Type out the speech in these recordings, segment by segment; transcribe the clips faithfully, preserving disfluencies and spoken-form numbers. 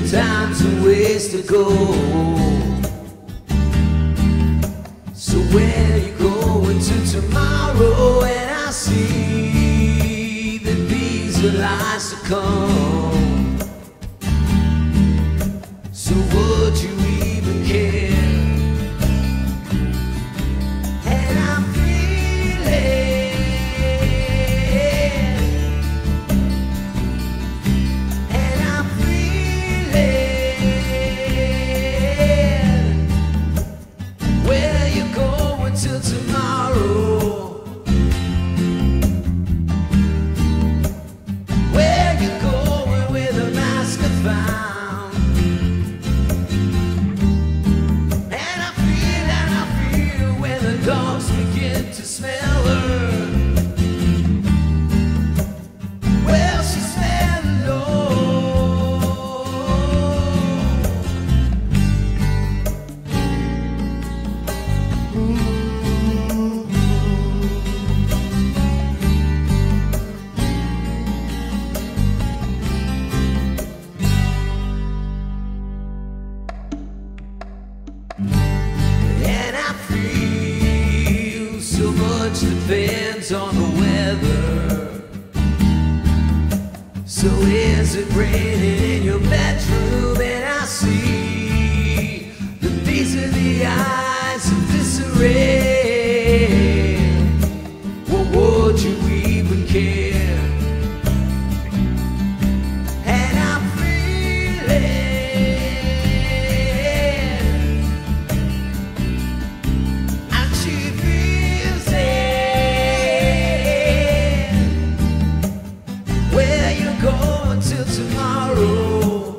time's a ways to go. So where you going to tomorrow? And I see that these are lies to come. So would you even care? And I'm feeling, and I'm feeling. Where you going till tomorrow? Where you going with a mask I found? And I feel, and I feel when the dogs begin to smell her. Well, she smelled alone. And I feel so much depends on the weather. So is it raining in your bedroom? And I see that these are the eyes of disarray. Well, would you even care? And I'm feeling, and she feels it. Where you going till tomorrow?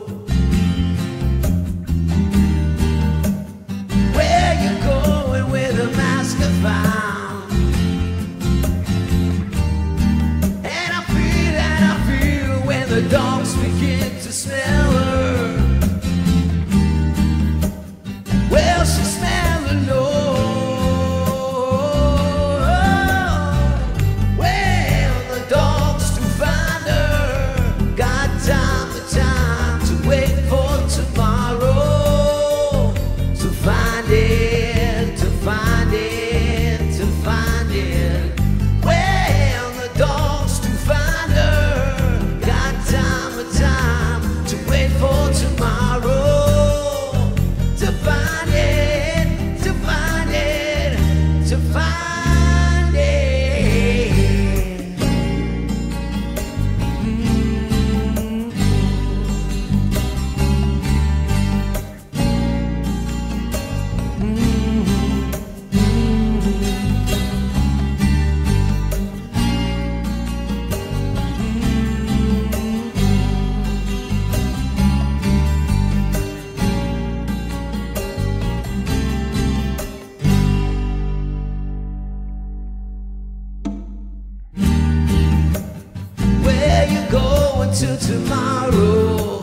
Where you going with a mask I found? And I feel, and I feel when the dogs begin to smell her. Well, she smelled alone. Well, the dogs to find her. Got time for time to wait for tomorrow. To find it, to find it, to find it. Well, the dogs to find her. Got time for time to wait for tomorrow. To find it, to find it, to find it. Where you going till tomorrow?